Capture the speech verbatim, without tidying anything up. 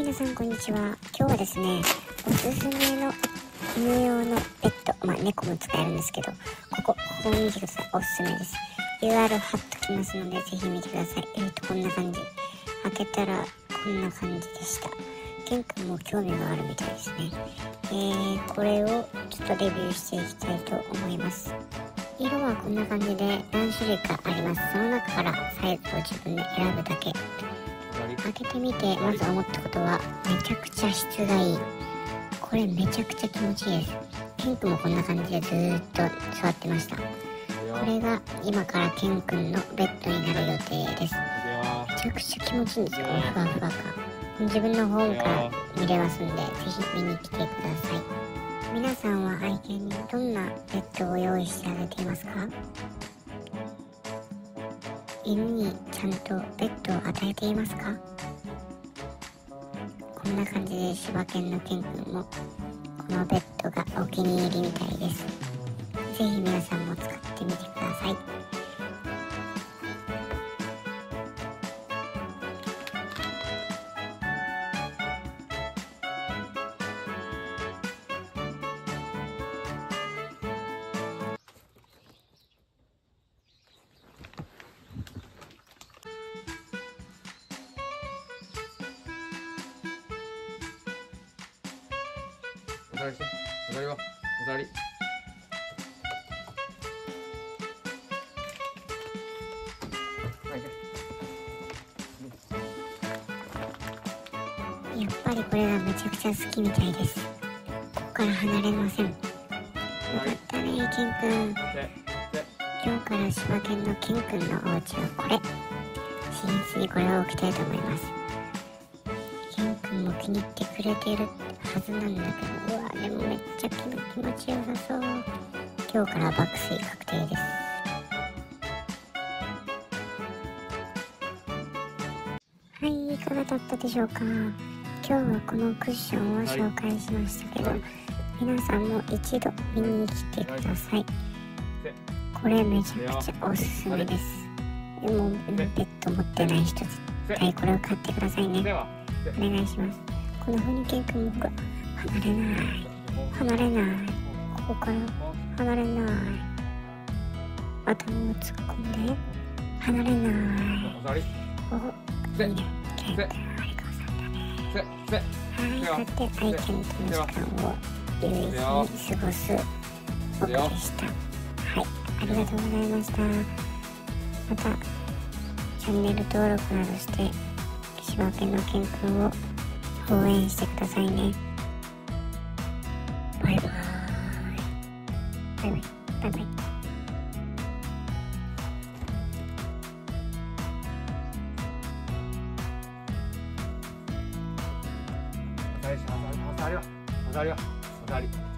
皆さんこんにちは。今日はですね、おすすめの犬用のベッド、まあ猫も使えるんですけど、ここ、ここを見てください。おすすめです。ユーアール 貼っときますので、ぜひ見てください。えーと、こんな感じ。開けたら、こんな感じでした。ケン君も興味があるみたいですね。えー、これをちょっとレビューしていきたいと思います。色はこんな感じで何種類かあります。その中からサイズを自分で選ぶだけ。開けてみてまず思ったことは、めちゃくちゃ質がいい。これめちゃくちゃ気持ちいいです。ケン君もこんな感じでずーっと座ってました。これが今からケン君のベッドになる予定です。めちゃくちゃ気持ちいいんですよ。ふわふわ感。自分の本から見れますんで、ぜひ見に来てください。皆さんは愛犬にどんなベッドを用意してあげていますか？犬にちゃんとベッドを与えていますか？こんな感じで柴犬のケン君もこのベッドがお気に入りみたいです。ぜひ皆さんも使ってみてください。 お座りして、お座りは、お座り。 やっぱりこれがめちゃくちゃ好きみたいです。ここから離れません。よかったね、ケン君。今日から柴犬のケン君のお家はこれ。寝室にこれを置きたいと思います。ケン君も気に入ってくれてるはずなんだけど、うわでもめっちゃ気持ちよさそう。今日から爆睡確定です。はい、いかがだったでしょうか。今日はこのクッションを紹介しましたけど、皆さんも一度見に来てください。これめちゃくちゃおすすめです。でもベッド持ってない人絶対これを買ってくださいね。お願いします。この風にケン君も僕は離れない離れない、ここから離れない、頭を突っ込んで離れない。お、いいね、ケン君、ありがとうさんだね。はい、こうやって愛犬との時間を有意義に過ごす僕でした。はい、ありがとうございました。またチャンネル登録などして柴犬のケン君を応援してくださいね。バイバーイ。バイバイ。バイバイ。 お座りは、お座りは、お座り。